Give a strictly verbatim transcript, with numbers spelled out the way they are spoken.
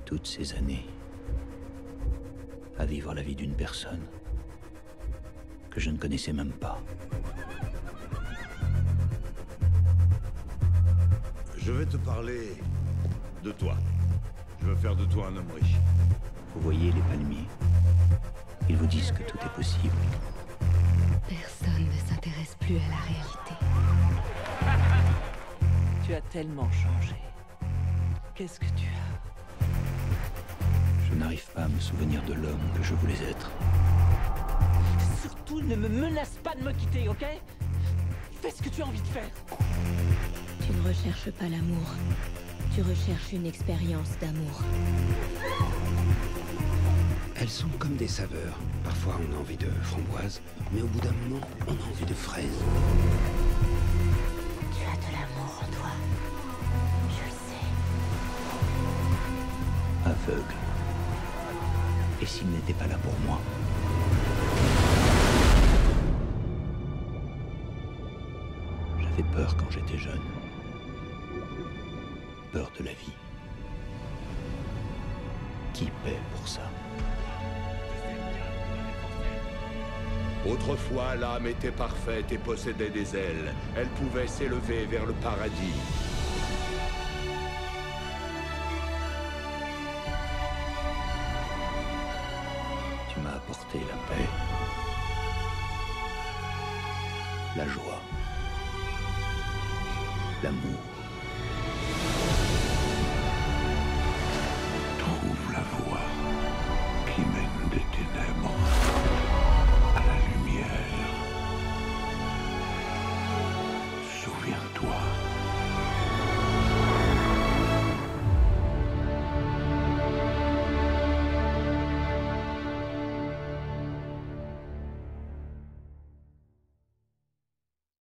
toutes ces années à vivre la vie d'une personne que je ne connaissais même pas. Je vais te parler de toi. Je veux faire de toi un homme riche. Vous voyez les palmiers? Ils vous disent que tout est possible. Personne ne s'intéresse plus à la réalité. Tu as tellement changé. Qu'est-ce que tu as? Je n'arrive pas à me souvenir de l'homme que je voulais être. Surtout, ne me menace pas de me quitter, ok? Fais ce que tu as envie de faire. Tu ne recherches pas l'amour. Tu recherches une expérience d'amour. Elles sont comme des saveurs. Parfois on a envie de framboise, mais au bout d'un moment, on a envie de fraise. Tu as de l'amour en toi. Je le sais. Aveugle. Et s'il n'était pas là pour moi? J'avais peur quand j'étais jeune. Peur de la vie. Qui paie pour ça? Autrefois, l'âme était parfaite et possédait des ailes. Elle pouvait s'élever vers le paradis. Tu m'as apporté la paix, la joie, l'amour.